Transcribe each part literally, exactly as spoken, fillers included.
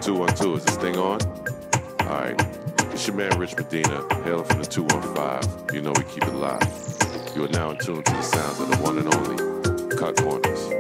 two one two, is this thing on? Alright, it's your man Rich Medina, hailing from the two one five. You know we keep it live. You are now in tune to the sounds of the one and only Cut Corners.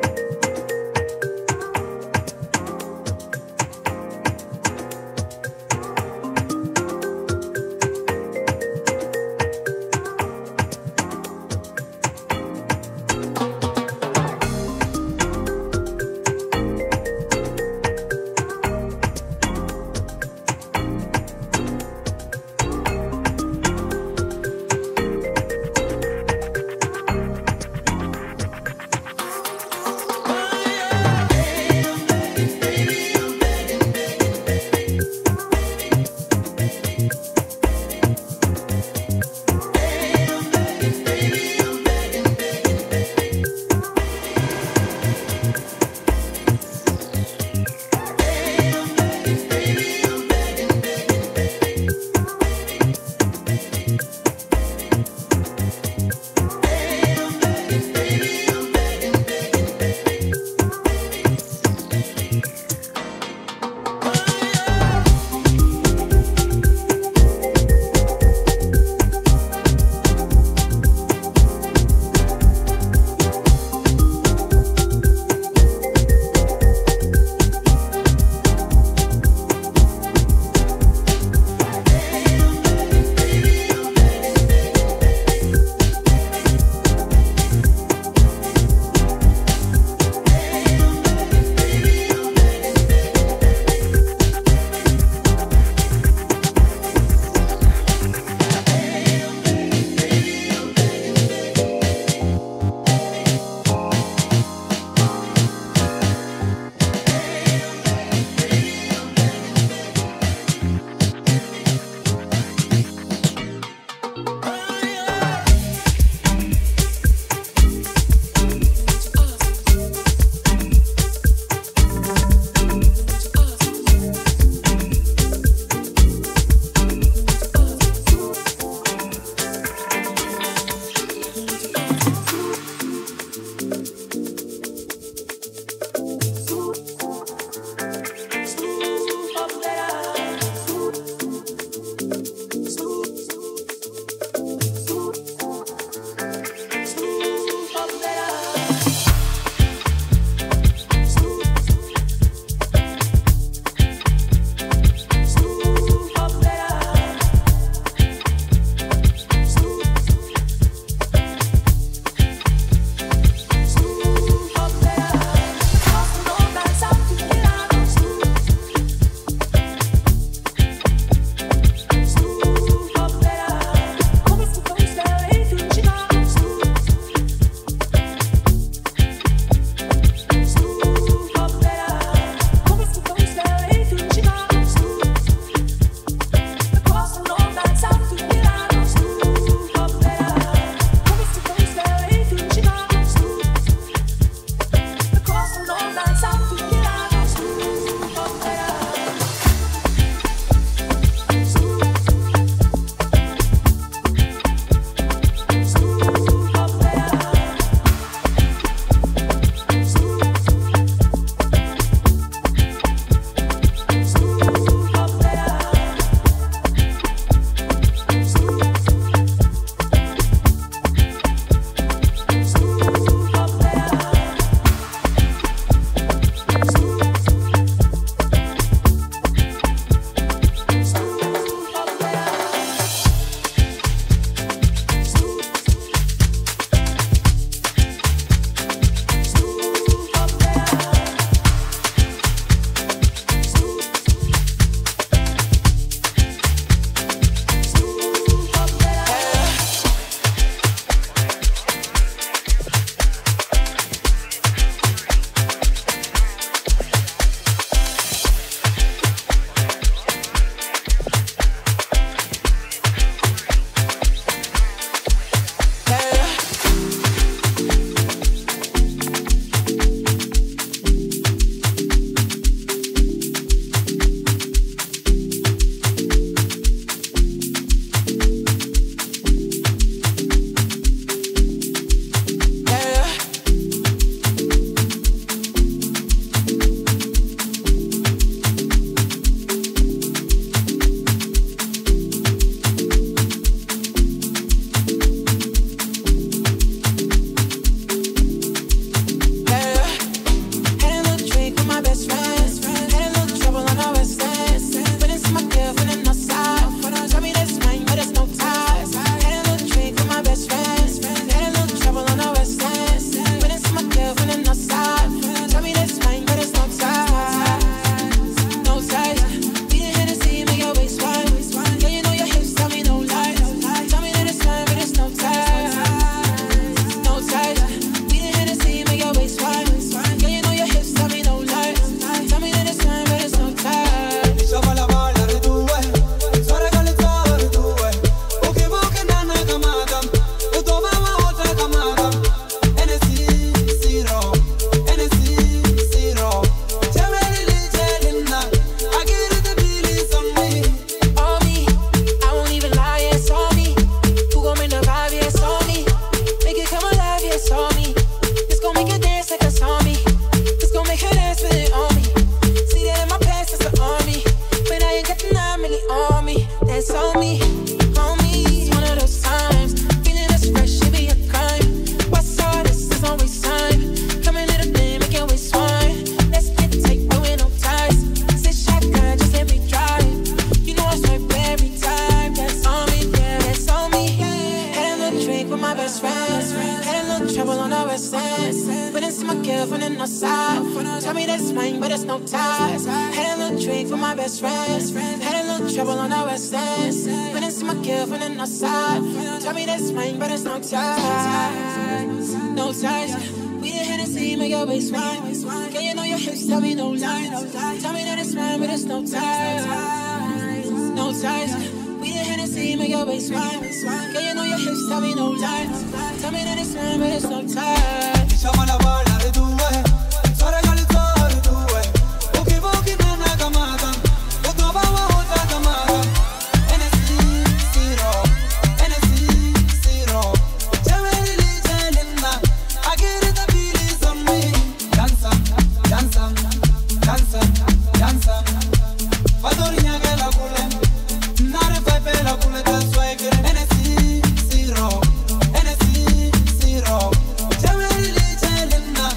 kill from the north side. Tell me that's mine, but it's no ties. Had a little drink for my best friends. Had a little trouble on the west end. When it's my kill from the north side. Tell me that's mine, but it's no ties. No ties. We the Hennessy, make your waist wine. Can you know your hips, tell me no lie. Tell me that it's mine, but it's no ties. No ties. We the Hennessy, make your waist wine. Can you know your hips, tell me no lie. Tell me that it's mine, but it's no ties. Chama la bala de tu way, sore gali sore tu way. Uki buki nana kamata, utoba wa hota kamata. Hennessy zero, Hennessy zero. Jameli li jelinna, agiri the feelings on me. Dansa, dansa, dansa, dansa. Padori nyaga la kule, nare pepe la kule ta swagger. Hennessy zero, Hennessy zero. Jameli li jelinna.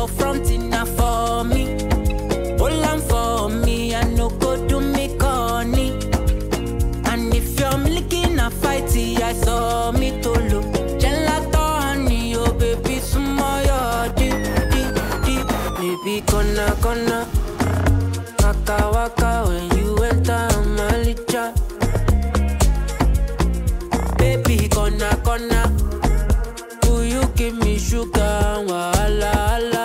no fronting na for me. Hold on for me, I no go do me corny. And if you're licking a fighty, I saw me to look. Gelato honey, oh baby, sumo yo deep, deep, deep. Baby, gonna, gonna. Waka waka when you enter my licha. Baby, gonna, gonna. Will you give me sugar? Wala, wala.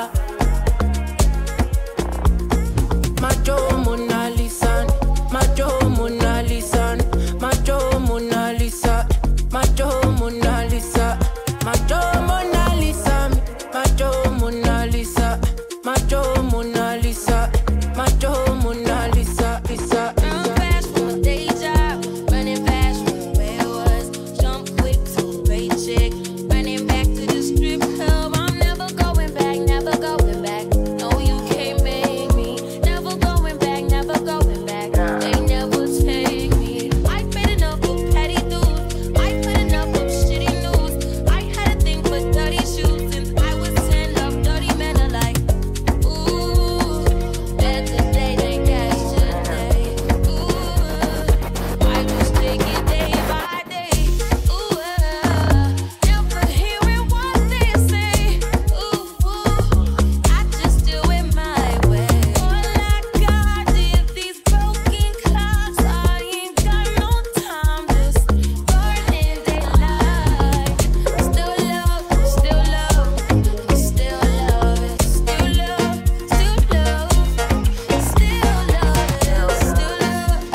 Macho Mona Lisa, Macho Mona Lisa, Macho Mona Lisa, Macho Mona Lisa, Macho Mona Lisa, Macho Mona Lisa, Macho Mona Lisa, Macho Mona Lisa, Lisa. I'm fast from a day job, running fast from where I was. Jump quick to a paycheck, running back to the strip club. I'm never going back, never going back. No, you can't make me. Never going back, never going back. They never take me. I paid enough of petty dues. I put enough of shitty news. I had a thing for dirty shoes since I was ten. Love dirty men alike. Ooh, better day than yesterday. Ooh, I just take it day by day. Ooh, never hearing what they say. Ooh, I just do it my way. All I got is these broken clocks. I ain't got no time, just burning daylight. Still love, still love, still love it, still love, still love, still love it, still love, still love.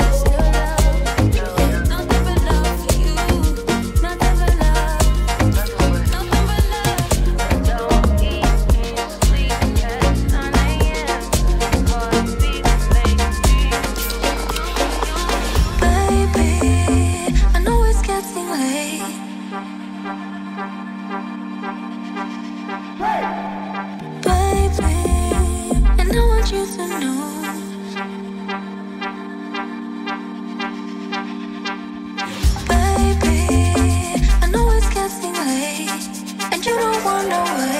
Nothing but love for you, nothing but love, nothing but love. Don't eat, sleep at nine a m Cause these make me. Baby, I know it's getting late. Baby, and I want you to know. Baby, I know it's getting late, and you don't wanna wait.